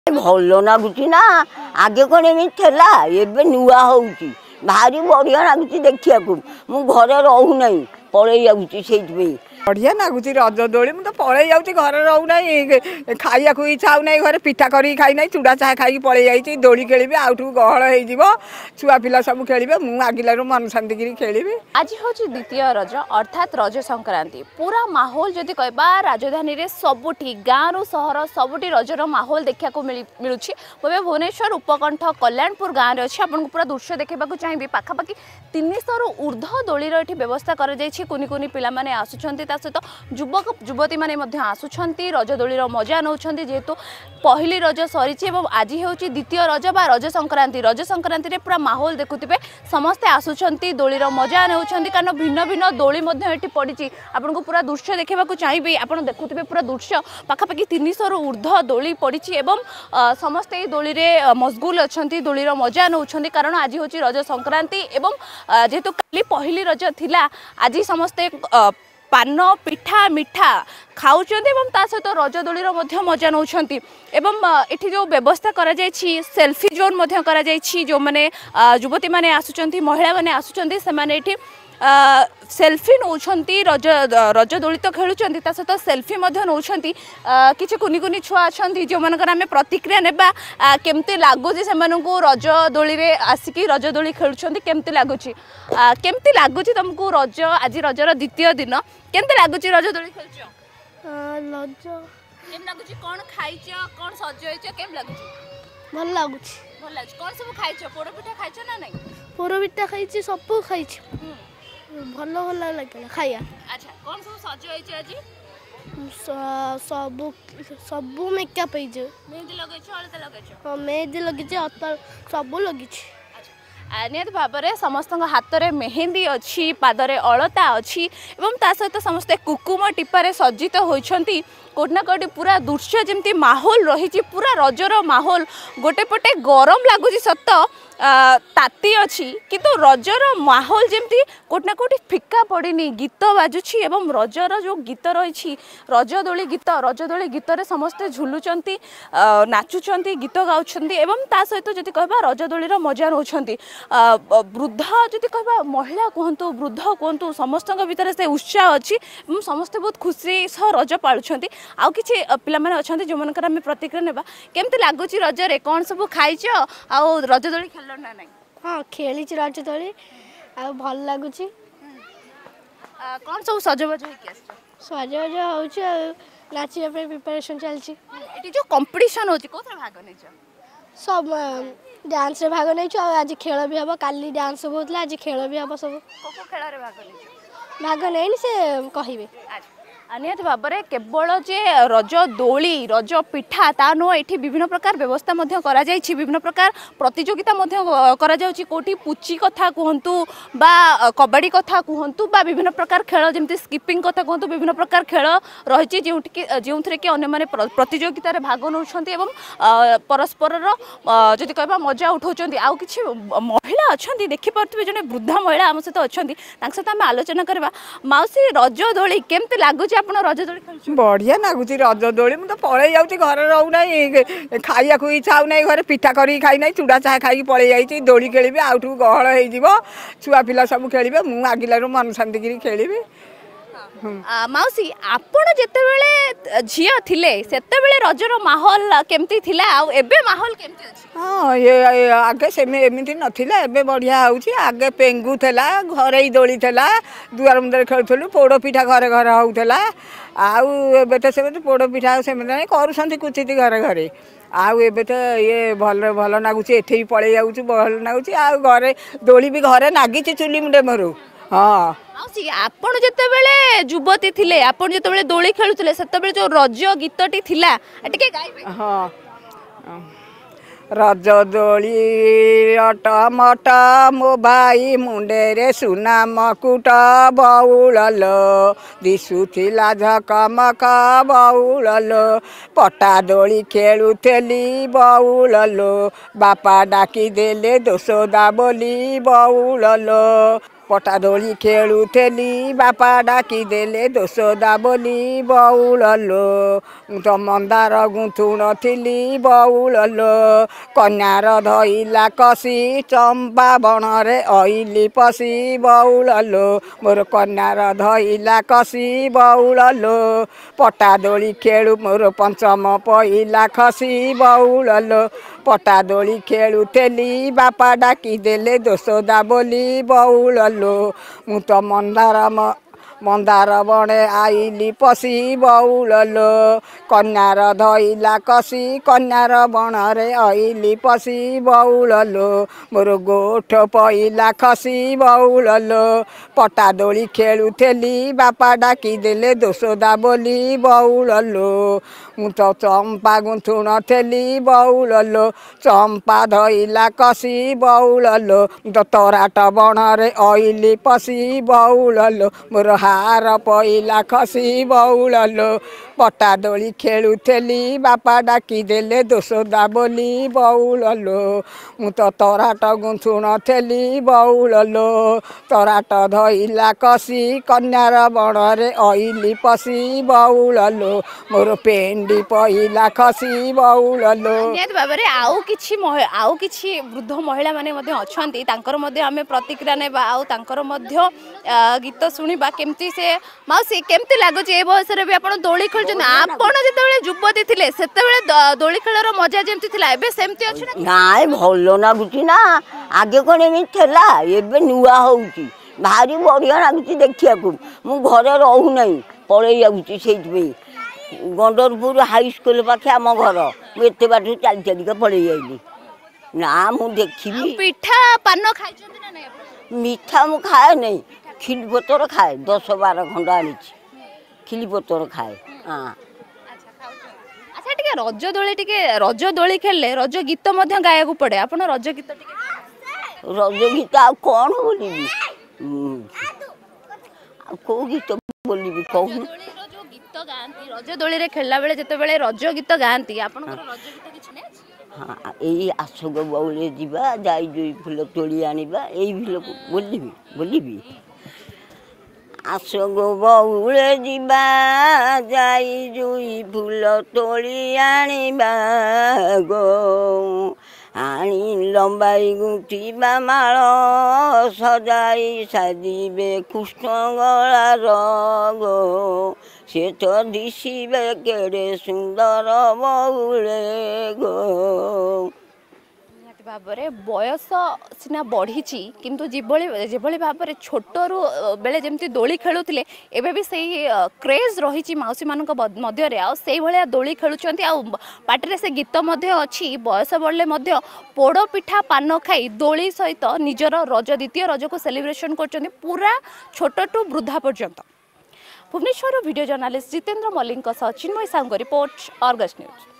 भल लगुच ना आगे कौन एमती एवं नुआ हो भारी बढ़िया लगुच देखा मु घरे रोना पलि जाऊँगी से बढ़िया लगुच रज दोली मुझे पलि जाऊँगी घर रोना खाया इच्छा होना घरे पिठा करी खाई ना चूड़ा चाह खाई पलि जाइए दोली खेली आउट गहल हो छुआ पिला सब खेल मुझे आगिलू मन शांति खेली। आज हूँ द्वितीय रज अर्थात रज संक्रांति पूरा माहौल जदि कहबा राजधानी रे सबुठी गाँव रु सहर सबुठी रजर माहौल देखा मिलूँ। मुझे भुवनेश्वर उपकंठ कल्याणपुर गाँव में अच्छी आपको पूरा दृश्य देखा चाहिए पाखापाखि 300 रु ऊर्ध दोलीर ये व्यवस्था कर कुनि कुनि पिला माने आसुछंती सहित युवक युवती माने आसुछंती रज दोलीर मजा नौछंती जेहेतु पहली रज सरी आज हूँ द्वितीय रज बा रज संक्रांति रे पूरा माहौल देखुथिबे समस्ते आसुछंती दोलीर मजा नौछंती कारण भिन्न भिन्न दोली पड़ी आपको पूरा दृश्य देखा चाहिए आप देखुथिबे पूरा दृश्य पाखापाखि 300 रु ऊर्ध दोली पड़ी समस्ते दोली रे मशगुल अच्छी दोलीर मजा नौछंती कारण आज हूँ रज संक्रांति एवं जेहेतु काली पहली रज थिला आज समस्ते पान पिठा मिठा खाऊँ सहित रज दोलीर मजा नौछंती एवं एठी जो व्यवस्था करा जायछि सेल्फी जोन करा जायछि जो माने युवती माने आसुचंती महिला माने आसुचंती से माने एठी सेल्फी नौछंती रज दोली तो खेलुचंती सहित सेल्फी नौछंती किछि कुनि कुनि छुआ अछंती जो मानकर आमे प्रतिक्रिया नेबा केमती लागुची से मानकु रज दोली रे आसिकी रज दोली खेलुचंती केमती लागुची तुमको रज आज रजर द्वितीय दिन केमती लागुची रज दोली खेलुचो रज केम लागुची कोन खाइचो कोन सजइचो केम लागुची भल लागुची कोन सब खाइचो पोड़ो पिठा खाइचो ना नहीं पोड़ो पिठा खाइची सब खाइची भल भल लगे खाया। अच्छा कौन सब सज होइछ आज सब सब मेकअप होइछ मेहंदी लगैछ हळदी लगैछ हां मेहंदी लगैछ अतर सब लगैछ। निहत भाव में समस्त हाथ में मेहंदी अच्छी पादरे अलता अच्छी एवं ता सहित समस्ते कुकुम टीपारे सज्जित होइछंती कोटना कोटी पूरा दृश्य जमती माहौल रही पूरा रजर माहौल गोटे पटे गरम लगुच सत ताती अच्छी किंतु रजर माहौल जमती कोटना कोटी फिका पड़नी गीत बाजुची एवं रजर जो गीत रही रजदोली गीत रे समस्ते झुलुचंती नाचुचंती गीत गाउछंती एवं ता सहित जदि कहबा रजदोलीर मजा नौछंती वृद्ध जदि कहबा महिला कहतु वृद्ध कहतु समस्त भितर से उत्साह अच्छी समस्ते बहुत खुशी सह रज पालुछंती आउ किछि पिला माने अछंती जो मनकर हम प्रतिक्रिया नेबा केमते लागुची रजरे कोन सब खाइछ आउ रजदोली खेललो ना नहीं हां खेली छि रजदोली आ भल लागुची कोन सब सजबज होई के सजबज होउछ नाचिया पे प्रिपरेशन चलछि एटी जो कंपटीशन होछि कोथरा भाग नै छ सब डांस रे भाग नै छ आज खेल भी हबो काली डांस होतला आज खेल भी हबो सब को खेल रे भाग नै से कहिबे। निहत भाव में केवल जे रज दोली रज पिठा ता नुह ये विभिन्न प्रकार व्यवस्था करा जायछि विभिन्न प्रकार प्रतियोगिता करा जाउछि कोठी पुची कथा कहतु बा कबड्डी कथा कहतु बा विभिन्न प्रकार खेल जमती स्किपिंग कथा कहतु विभिन्न प्रकार खेल रही जो कि अन्य माने प्रतियोगिता भाग नौछंती एवं परस्पर जदि कहबा मजा उठाउछंती आउ किछि महिला अछंती देखि पारथबे जने वृद्धा महिला आम सहित अछंती तांक सहित आम आलोचना करबा माउसी रज दोली केमते लागुछि बढ़िया लगुच रज दोली मुझे पलि जाऊँगी घर रोना खाया इच्छा होना घरे पिठा करी खाई ना चूड़ा चाह खाई पलि जाइए दोली खेली आउट गहल हो छुआ पिला सब खेल मुझे आगिलू मन शांति खेली। माउसी आपण जेतेबेले झिया थिले सेतेबेले रजर माहौल केमती थिला आ एबे माहौल केमती अछि हां ये आगे सेमे एमिति नथिला एबे बढ़िया होउची आगे पेंगु थला घरे दोली थला दुआर मुंदर खेलथलु पोड़ो पिठा घरे घरे होउथला आउ एबे त सेमे पोड़ो पिठा सेमे नै करूसंती कुचिति घरे घरे आउ एबे त ये भल भल नागुची एठे पळे जाउची भल नागुची आ घरे दोली भी घरे नागिची चुली मुंडे मरु। हाँ आपण जेतेबेले युवती थिले आपण जेतेबेले दोली खेलुथिले सेतेबेले जो रज गीतटी थिला एटिके गाइबे। हाँ रज दोली टमट मो भाई मुंडे रे सुना मकुट बउल दिशुला झकमक बउल पटा दोली खेलुली बउल बापा डाकी देले दोसोदा बोली बउल पटा दोली खेलुथेली बापा डाकिदेले दोसोदा बोली बौल लो तो मंदार गुंथुण थिली बौल लो कन्यार धइला कसी चंपा बनरे अइली पसी बौल लो मोर कन्यार धइला कसी बौल लो पटा दोली खेलु मोर पंचम पहिला खसी बौल लो पटा दोली खेलुथेली बापा डाकिदेले दोसोदा बोली बौल लो मु तो मंदार बणे आइली पसी बौल लो कन्यार धइला कसी कन्यार बणरे अइली पसी बौल लो मोर गोठ पहिला खसी बौल लो पटा दोली खेलुथेली बापा डाकिदेले दोसोदा बोली बौल लो मु तो चंपा गुंथुण थेली बौल लो चंपा धइला कसी बौल लो तो तराट बणरे अइली पसी बौल लो मोर हार पहिला खसी बौल लो पटा दोली खेलुथेली बापा डाकिदेले दोसोदा बोली बौल लो मु तो तराट गुंथुण थेली बौल लो तराट धइला कसी कन्यार बणरे अइली पसी बौल लो मोर पेंडी पहिला खसी बौल लो निहाती भाबरे आउ किछि वृद्ध महिला माने मध्ये अछंती तांकर मध्ये हमें प्रतिक्रिया नेबा आउ तांकर मध्ये गीत सुनिबा केमती से माउसी केमती लागो जे बयस रे भी आपण दोली खेलछन आपण जेतेबेले युवती थिले सेतेबेले दोली खेलर मजा जेमती थिला एबे सेमती अछि ना नाय भलो नागुची ना आगे कौन एमती थेला एबे नुआ होउची भारी बढ़िया नागुची देखिया को मु घरे रहू नहीं पळेई जाउची सेइतबे गंडरपुर हाई स्कूल पाखे आम घर मु एते बाटू चल चलिका पळेई आइली ना मु देखिबी पिठा पान खाइछन ना नै मीठा मु खाए नहीं खिली पतर खाए 10-12 खंडा आनी खिली पतर खाए हाँ अच्छा टिके रज दोली खेलले रज गीत मध्ये गाया को पड़े आपण रज गीत टिके रज गीत आ कौन बोलिबी को गीत बोलिबी कहू जो गीत गांती रज दोली रे खेलला बेले जते बेले रज गीत गांती आपण रज गीत किछ नै हाँ यही आशोक बाउले जीवा जाई जुई फुल तोली आनिबा यही बोलिबी आशोक बाउले जीवा जाई जुई फुल तोली आनिबा गो आनी लंबाई गुंथिबा माल सजाई साजिबे कृष्ण गलार गो से तो दिशिबे केड़े सुंदर बाउले गो भाबरे बयस सिना बढ़ी किंतु जेभली भाबरे छोटरू बेले जेमती दोली खेलुथिले एबे भी सही क्रेज रही माउसी मानक मध्य रे आ सेही भलिया दोली खेलुचंती आ पाटरे से गीत मध्य अछि बयस बढ़ले मध्य पोड़ो पिठा पान खाई दोली सहित निजर रज द्वितीय रज को सेलिब्रेशन करचंती पूरा छोटटू वृद्धा पर्यंत Bhubaneswar video journalist Jitendra Mallick Chinmay Sahu report Argus news.